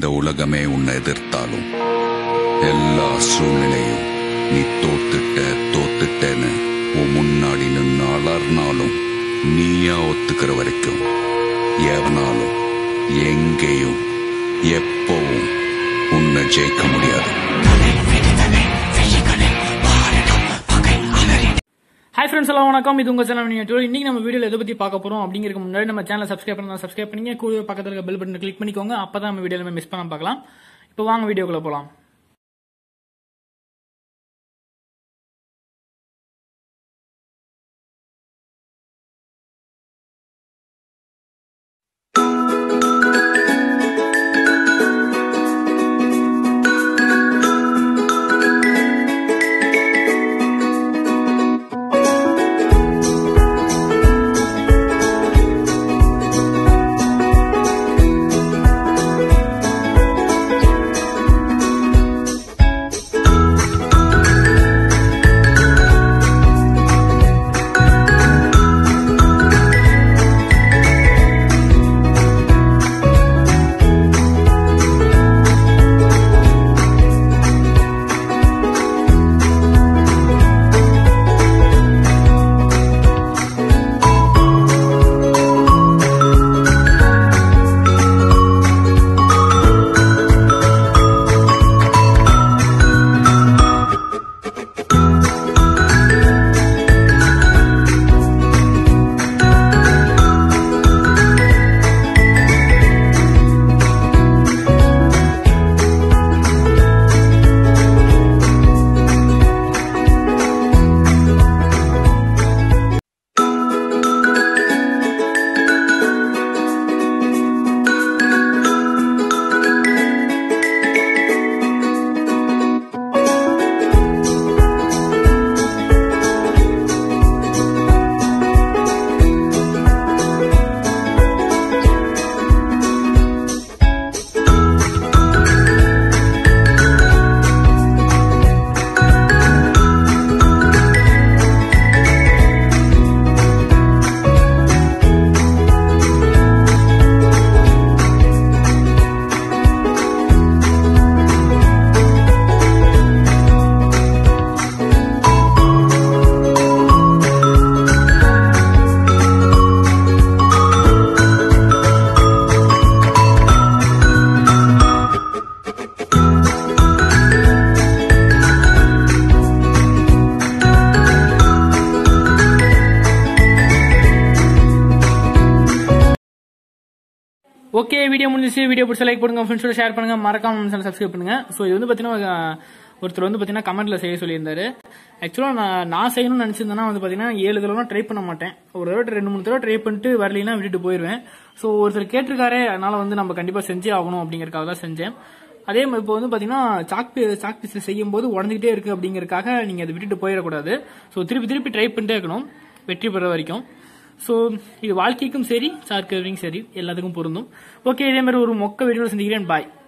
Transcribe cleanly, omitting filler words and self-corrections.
இந்த உலகமே உன்னை எதிர்த்தாலும் எல்லா சூழ்நிலையும் நீ தோத்துட்டேன்னு உன் முன்னாடி நின்று அலர்னாலும் நீயா ஒத்துக்கிற வரைக்கும் எவனாலும் எங்கேயும் எப்பவும் உன்னை ஜெயிக்க முடியாது. ஹாய் ஃப்ரெண்ட்ஸ், எல்லாம் வணக்கம். இது உங்க சேனல். இன்னைக்கு நம்ம வீடியோல எதை பத்தி பார்க்க போறோம் அப்படிங்கிறதுக்கு முன்னாடி நம்ம சேனலை சப்ஸ்கிரைப் பண்ணுங்க. கூட பக்கத்துல இருக்க பெல் பட்டனை கிளிக் பண்ணிக்கோங்க. அப்பதான் நம்ம வீடியோல மிஸ் பண்ணாம பார்க்கலாம். இப்போ வாங்க வீடியோக்குள்ள போலாம். ஓகே, வீடியோ முடிஞ்சிச்சு. வீடியோ பிடிச்ச லைக் பண்ணுங்க, ஃப்ரெண்ட்ஸோட ஷேர் பண்ணுங்க, மறக்காம நம்ம சேனல் சப்ஸ்கிரைப் பண்ணுங்க. ஸோ இது வந்து பார்த்தீங்கன்னா ஒருத்தர் வந்து பார்த்தீங்கன்னா கமெண்ட்ல செய்ய சொல்லியிருந்தாரு. ஆக்சுவலாக நான் செய்யணும்னு நினச்சிருந்தேன்னா வந்து பார்த்தீங்கன்னா 7 தடவை ட்ரை பண்ண மாட்டேன். ஒரு தடவை 2-3 தடவை ட்ரை பண்ணிட்டு வரலைன்னா விட்டுட்டு போயிடுவேன். ஸோ ஒருத்தர் கேட்டிருக்காரு, அதனால வந்து நம்ம கண்டிப்பாக செஞ்சே ஆகணும் அப்படிங்கறதுக்காக தான் செஞ்சேன். அதே மாதிரி இப்போ வந்து பார்த்தீங்கன்னா சாக் பீஸ் செய்யும் போது உடஞ்சிக்கிட்டே இருக்கு அப்படிங்கறதுக்காக நீங்க அதை விட்டுட்டு போயிடக்கூடாது. ஸோ திருப்பி ட்ரை பண்ணிட்டே இருக்கணும் வெற்றி பெற வரைக்கும். ஸோ இது வாழ்க்கைக்கும் சரி, சார்க்கரையும் சரி, எல்லாத்துக்கும் பொருந்தும். ஓகே, இதே மாதிரி ஒரு மொக்க வீடியோ செஞ்சுக்கிறேன். பாய்.